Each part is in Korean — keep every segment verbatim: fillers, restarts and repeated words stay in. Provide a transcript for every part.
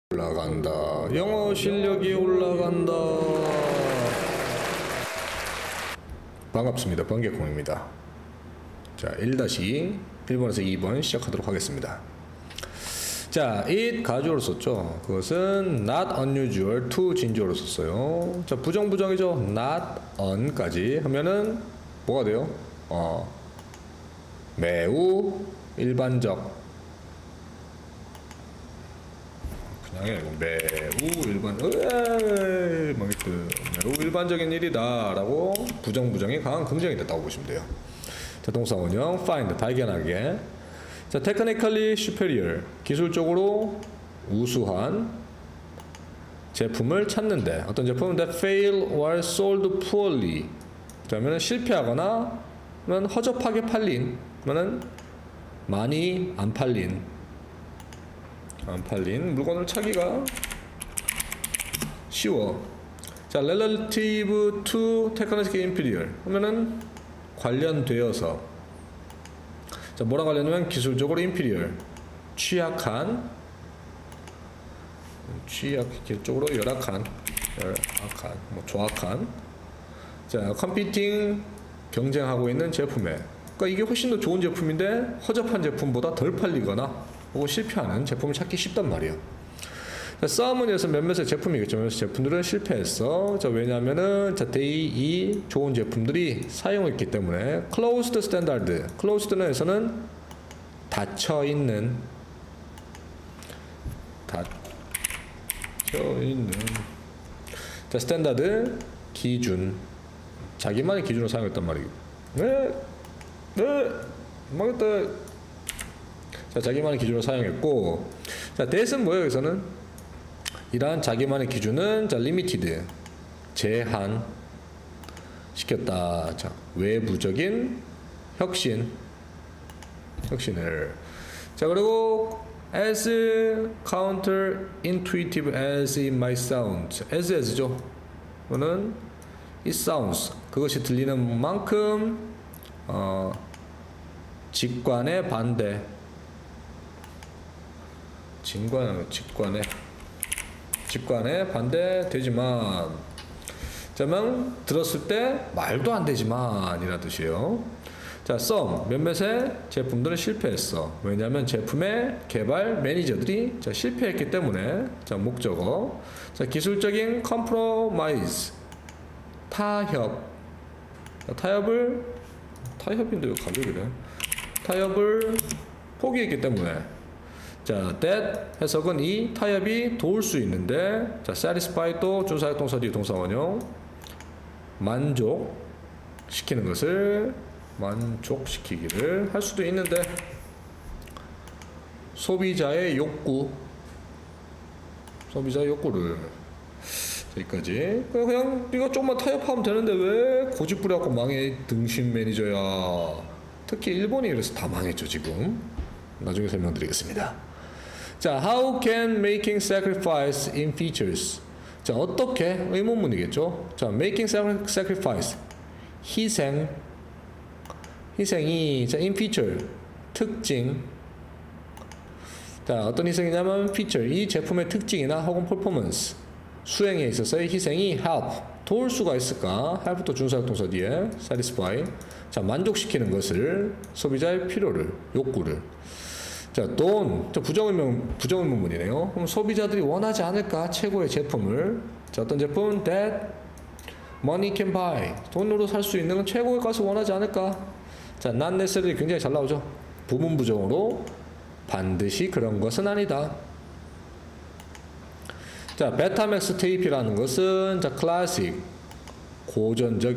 올라간다. 영어 실력이 올라간다. 반갑습니다. 번개콩입니다. 자, 일 다시 일 번에서 이 번 시작하도록 하겠습니다. 자, it 가주어로 썼죠. 그것은 not unusual to 진주어로 썼어요. 자, 부정부정이죠. not on까지 하면은 뭐가 돼요? 어, 매우 일반적. 그냥 매우 일반, 으이, 망했다. 매우 일반적인 일이다 라고 부정부정이 강한 긍정이 됐다고 보시면 돼요. 자, 동사 원형 find 발견하게. 자, technically superior 기술적으로 우수한 제품을 찾는데 어떤 제품은 that fail or sold poorly 그러면 실패하거나 허접하게 팔린 그러면 많이 안 팔린 안 팔린 물건을 찾기가 쉬워. 자, relative to technically inferior 하면은 관련되어서. 자, 뭐랑 관련되면 기술적으로 inferior 취약한 취약 기술적으로 열악한 열악한 뭐 조악한. 자, competing 경쟁하고 있는 제품에 그러니까 이게 훨씬 더 좋은 제품인데 허접한 제품보다 덜 팔리거나 혹은 실패하는 제품을 찾기 쉽단 말이에요. 자, some은 여기서 몇몇의 제품이겠죠. 그래서 제품들은 실패했어. 자, 왜냐하면은 자, they 이 좋은 제품들이 사용했기 때문에 closed standard. closed는 여기서는 닫혀 있는 닫혀 있는 자, standard 기준 자기만의 기준으로 사용했단 말이에요. 네, 네, 망했다. 자, 자기만의 기준으로 사용했고, 자, that은 뭐예요? 여기서는 이러한 자기만의 기준은 자, limited 제한 시켰다. 자, 외부적인 혁신 혁신을. 자, 그리고 as counterintuitive as it might sound. as as죠. 이거는 it sounds 그것이 들리는 만큼 어, 직관의 반대. 직관, 직관에 직관에 반대되지만 자면 들었을 때 말도 안 되지만 이라는 뜻이에요. 자, some 몇몇의 제품들은 실패했어. 왜냐하면 제품의 개발 매니저들이 자, 실패했기 때문에. 자, 목적어. 자, 기술적인 compromise 타협. 자, 타협을 타협인데 왜 가족이래? 타협을 포기했기 때문에. 자, that 해석은 이 타협이 도울 수 있는데, 자, satisfy 또 준사역 동사 뒤 동사 원형 만족시키는 것을 만족시키기를 할 수도 있는데 소비자의 욕구 소비자의 욕구를 여기까지. 그냥 네가 조금만 타협하면 되는데 왜 고집부려갖고 망해 등신 매니저야. 특히 일본이 그래서 다 망했죠 지금. 나중에 설명드리겠습니다. 자, how can making sacrifice in features. 자, 어떻게 의문문이겠죠. 자, making sacrifice 희생 희생이 자, in feature 특징. 자, 어떤 희생이냐면 feature 이 제품의 특징이나 혹은 performance 수행에 있어서의 희생이 help 도울 수가 있을까. help 또 준사역 동사 뒤에 satisfy 자, 만족시키는 것을 소비자의 필요를 욕구를. 자, 돈, 부정의문, 부정의문문이네요. 그럼 소비자들이 원하지 않을까? 최고의 제품을. 자, 어떤 제품? That money can buy. 돈으로 살 수 있는 건 최고의 값을 원하지 않을까? 자, not necessarily 굉장히 잘 나오죠. 부분 부정으로 반드시 그런 것은 아니다. 자, 베타맥스 테이프라는 것은 자, 클래식 고전적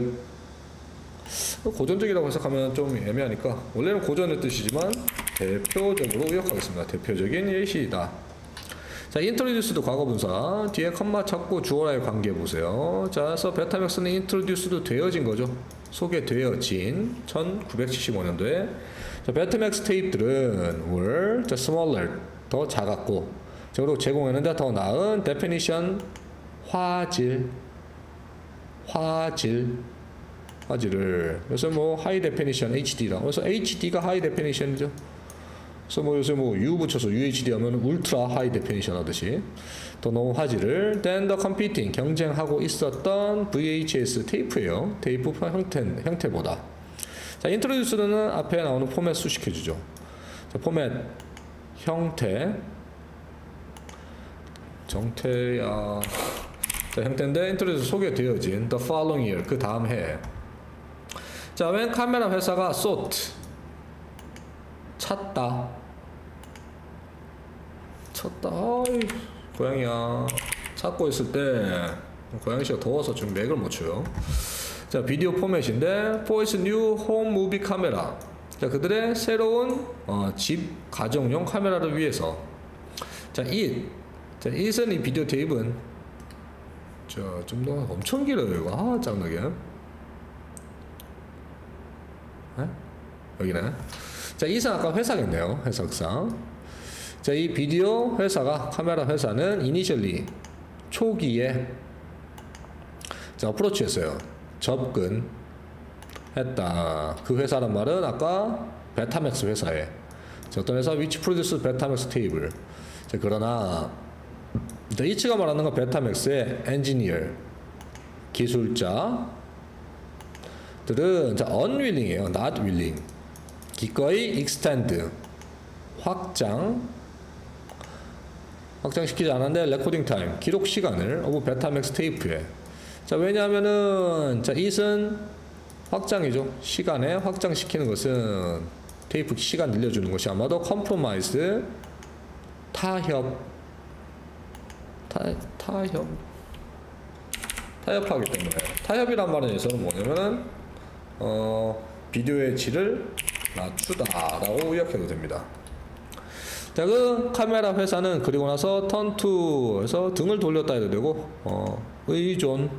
고전적이라고 해석하면 좀 애매하니까 원래는 고전의 뜻이지만 대표적으로 의역하겠습니다. 대표적인 예시이다. 자, introduce도 과거분사 뒤에 컴마 찾고 주어와의 관계 보세요. 자, 그래서 베타맥스는 introduced 되어진 거죠. 소개되어진 천구백칠십오 년도에. 자, 베타맥스 테이프들은 were 자, smaller 더 작았고 자, 그리고 제공했는데 더 나은 definition 화질 화질 화질을. 그래서 뭐 하이 데피니션 에이치디라. 그래서 에이치디가 하이 데피니션이죠. 그래서 뭐 요새 뭐 U 붙여서 유에이치디 하면 울트라 하이 데피니션 하듯이 더 너무 화질을 then the competing 경쟁하고 있었던 브이에이치에스 테이프예요. 테이프 형태, 형태보다. 자, 인트로듀스는 앞에 나오는 포맷 수식해주죠. 자, 포맷 형태 정태야. 자, 형태인데 인트로듀스 소개되어진 the following year 그 다음 해. 자, 웬 카메라 회사가 sought 찾다 찾다 어이, 고양이야. 찾고 있을 때 고양이씨가 더워서 좀 맥을 못 쳐요. 자, 비디오 포맷인데 for its new home movie camera. 자, 그들의 새로운 어, 집 가정용 카메라를 위해서. 자, it. 자, it은 이 비디오 테이프는 자, 좀 더 엄청 길어요 이거. 아, 짱나게. 에? 여기네. 자, it은 아까 회사겠네요. 해석상. 자, 이 비디오 회사가 카메라 회사는 initially 초기에 자, 어프로치했어요. 접근했다. 그 회사란 말은 아까 베타맥스 회사에. 자, 어떤 회사 which produces 베타맥스 테이블. 자, 그러나 자, 이치가 말하는 건 베타맥스의 엔지니어 기술자들은 자, unwilling이에요. not willing. 기꺼이 extend 확장 확장시키지 않았는데 레코딩 타임 기록 시간을 오브 베타맥스 테이프에. 자, 왜냐하면은 자, it은 확장이죠. 시간에 확장시키는 것은 테이프 시간 늘려주는 것이 아마도 컴프로마이즈 타협 타, 타협 타협하기 때문에. 타협이란 말은 여기서는 뭐냐면은 어, 비디오의 질을 낮추다라고 의역해도 됩니다. 자, 그 카메라 회사는 그리고 나서 턴투에서 등을 돌렸다 해도 되고 어, 의존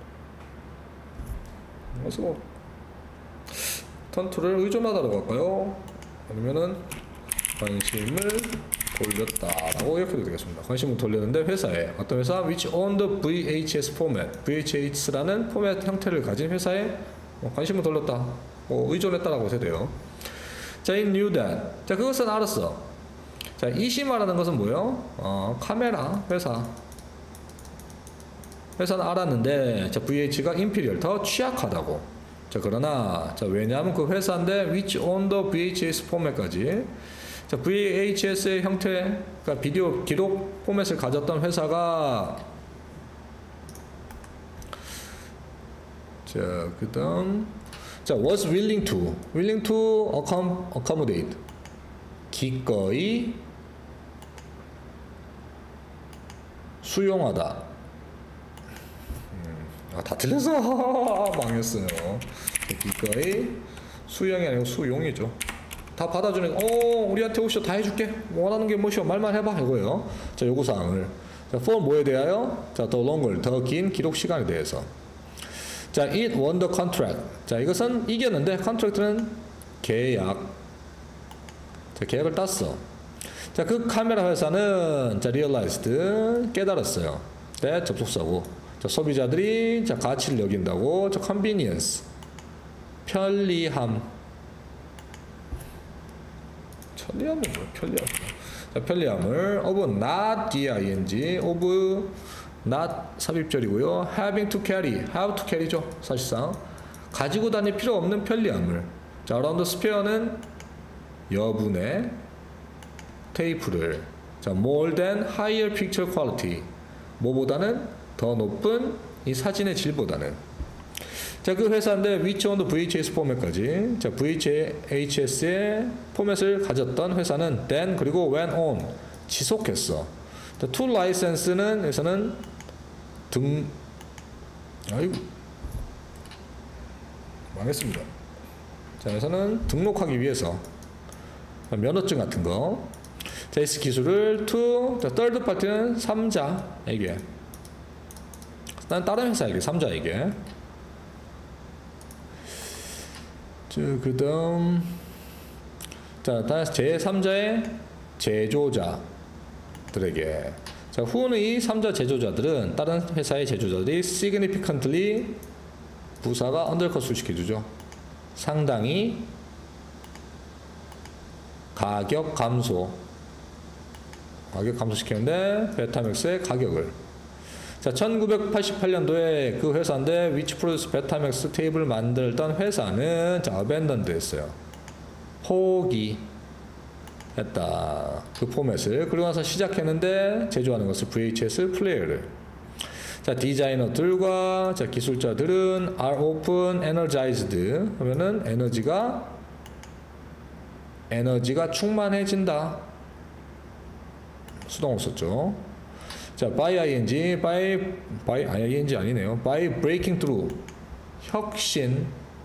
그래서 뭐 턴투를 의존하다라고 할까요? 아니면은 관심을 돌렸다라고 이렇게도 되겠습니다. 관심을 돌렸는데 회사에 어떤 회사 which owned the 브이에이치에스 format 브이에이치에스라는 포맷 형태를 가진 회사에 어, 관심을 돌렸다, 뭐 의존했다라고 해도 돼요. 자, it knew that. 자, 그것은 알았어. 자, it이 말하는 것은 뭐예요? 어, 카메라 회사. 회사는 알았는데, 자, 브이에이치가 인피리얼 더 취약하다고. 자, 그러나, 자, 왜냐하면 그 회사인데, which on the 브이에이치에스 포맷까지. 자, 브이에이치에스의 형태, 그러니까 비디오 기록 포맷을 가졌던 회사가, 자, 그 다음, 자, was willing to, willing to accommodate. 기꺼이 수용하다. 음, 아, 다 틀려서 망했어요. 기꺼이 수용이 아니고 수용이죠. 다 받아주는. 어, 우리한테 오시오. 다 해줄게. 원하는 게 뭐시오? 말만 해봐 이거예요. 자, 요구사항을. 자, for 뭐에 대하여? 자, the longer 더 긴 기록 시간에 대해서. 자, it won the contract. 자, 이것은 이겼는데 contract는 계약. 자, 계약을 땄어. 자, 그 카메라 회사는 자, realized 깨달았어요. 네, 접속사고. 자, 소비자들이 자, 가치를 여긴다고. 자, convenience 편리함. 편리함은 뭐야? 편리함. 자, 편리함을 of not D-I-N-G of not 삽입절이고요. having to carry have to carry죠. 사실상 가지고 다닐 필요 없는 편리함을. 자, around spare는 여분의 테이프를. 자, more than higher picture quality 뭐보다는 더 높은 이 사진의 질보다는. 자, 그 회사인데 which on the 브이에이치에스 포맷까지. 자, 브이에이치에스의 포맷을 가졌던 회사는 then 그리고 went on 지속했어. 자, to license는 여기서는 등 아이고 망했습니다. 자, 여기서는 등록하기 위해서 면허증 같은 거. 자, 이 기술을 to 자, third party는 삼자에게. 난 다른 회사에게 삼자에게. 자, 그 다음 자, 다시 제삼자의 제조자들에게. 자, 후는 이 삼자 제조자들은 다른 회사의 제조자들이 significantly 부사가 언더컷 수식해주죠. 상당히 가격 감소. 가격 감소시키는데 베타맥스의 가격을. 자, 천구백팔십팔 년도에 그 회사인데 which produced 베타맥스 테이블을 만들던 회사는 자, abandoned 했어요. 포기했다. 그 포맷을. 그리고 나서 시작했는데 제조하는 것을 브이에이치에스 플레이어를. 자, 디자이너들과 자, 기술자들은 are often energized 하면은 에너지가 에너지가 충만해진다. 수동으로 썼죠. 자, by ing, by, by, ing 아니네요. by breaking through. 혁신.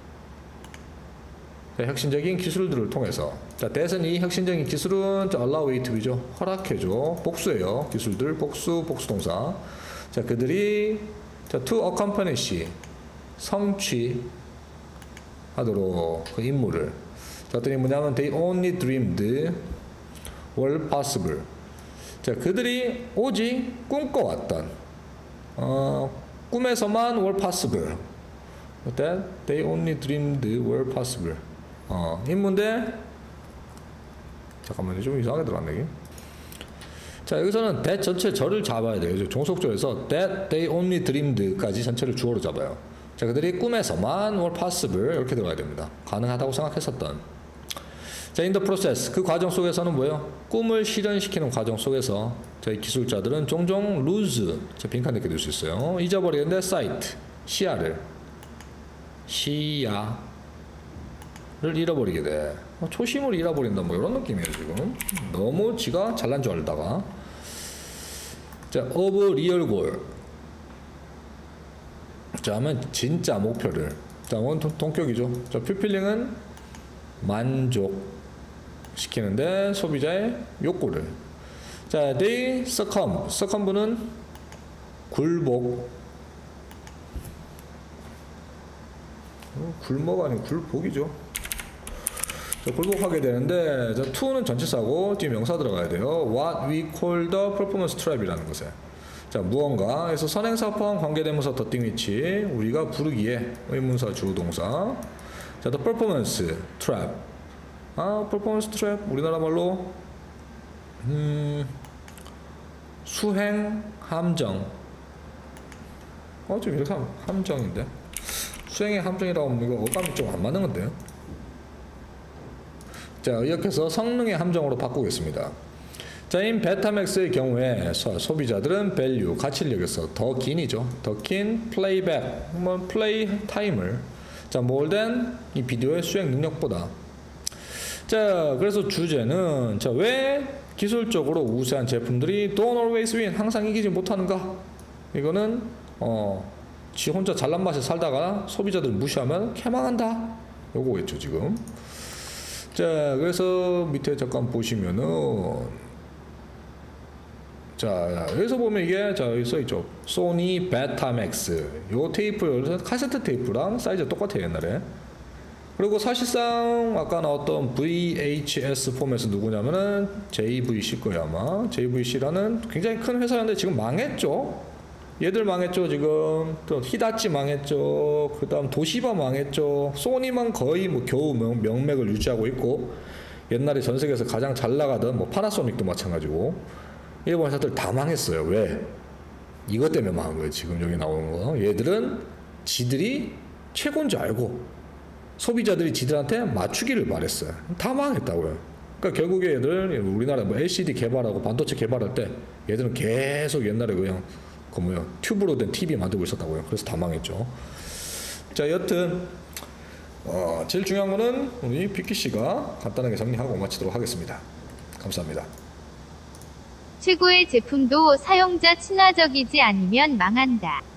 자, 혁신적인 기술들을 통해서. 자, that은 이 혁신적인 기술은 자, allow it to죠. 허락해줘. 복수예요. 기술들, 복수, 복수동사. 자, 그들이 자, to accomplish. 성취하도록 그 임무를. 자, 어떤 임무냐면 they only dreamed were possible. 자, 그들이 오직 꿈꿔왔던 어, 꿈에서만 were possible. that they only dreamed were possible. 어, 임무인데 잠깐만요. 좀 이상하게 들어갔네. 이게. 자, 여기서는 that 전체 절을 잡아야 돼요. 종속절에서 that they only dreamed까지 전체를 주어로 잡아요. 자, 그들이 꿈에서만 were possible 이렇게 들어가야 됩니다. 가능하다고 생각했었던. 자, in the process 그 과정 속에서는 뭐예요? 꿈을 실현시키는 과정 속에서 저희 기술자들은 종종 lose 자, 빈칸되게 될 수 있어요. 잊어버리는데 sight 시야를 시야를 잃어버리게 돼. 초심을 잃어버린다 뭐 이런 느낌이에요 지금. 너무 지가 잘난 줄 알다가. 자, of real goal. 자, 하면 진짜 목표를. 자, 원 동격이죠. 자, fulfilling은 만족 시키는데 소비자의 욕구를. 자, they succumb. succumb는 굴복. 굴복 아니고 굴복이죠. 자, 굴복하게 되는데 자, to는 전치사고 뒤에 명사 들어가야 돼요. what we call the performance trap이라는 것에. 자, 무언가 에서 선행사 포함 관계대명사 더띵 위치 우리가 부르기에 의문사 주동사. 자, the performance trap. 아, performance trap 우리나라 말로 음, 수행 함정. 어, 좀 이렇게 하면 함정인데 수행의 함정이라고 하면 이거 어감이 좀 안 맞는 건데요. 자, 의역해서 성능의 함정으로 바꾸겠습니다. 자, 인 베타맥스의 경우에 소, 소비자들은 value 가치를 여겨서 더 긴이죠. 더 긴 플레이백 뭐 플레이 타임을 자, more than 이 비디오의 수행 능력보다. 자, 그래서 주제는 자, 왜 기술적으로 우수한 제품들이 don't always win 항상 이기지 못하는가? 이거는 어, 지 혼자 잘난 맛에 살다가 소비자들 무시하면 개망한다. 요거겠죠 지금. 자, 그래서 밑에 잠깐 보시면은 자, 여기서 보면 이게 자, 여기 써있죠. 소니 베타맥스. 요 테이프, 카세트 테이프랑 사이즈가 똑같아요 옛날에. 그리고 사실상 아까 나왔던 브이에이치에스 포맷은 누구냐면은 제이브이씨 거예요 아마. 제이브이씨라는 굉장히 큰 회사였는데 지금 망했죠. 얘들 망했죠 지금. 또 히다치 망했죠. 그 다음 도시바 망했죠. 소니만 거의 뭐 겨우 명, 명맥을 유지하고 있고, 옛날에 전 세계에서 가장 잘 나가던 뭐 파나소닉도 마찬가지고 일본 회사들 다 망했어요. 왜? 이것 때문에 망한 거예요 지금 여기 나오는 거. 얘들은 지들이 최고인 줄 알고 소비자들이 지들한테 맞추기를 바랬어요. 다 망했다고요. 그러니까 결국에 얘들 우리나라 뭐 엘시디 개발하고 반도체 개발할 때 얘들은 계속 옛날에 그냥 그 뭐야 튜브로 된 티비 만들고 있었다고요. 그래서 다 망했죠. 자, 여튼 어, 제일 중요한 거는 우리 비키 씨가 간단하게 정리하고 마치도록 하겠습니다. 감사합니다. 최고의 제품도 사용자 친화적이지 않으면 망한다.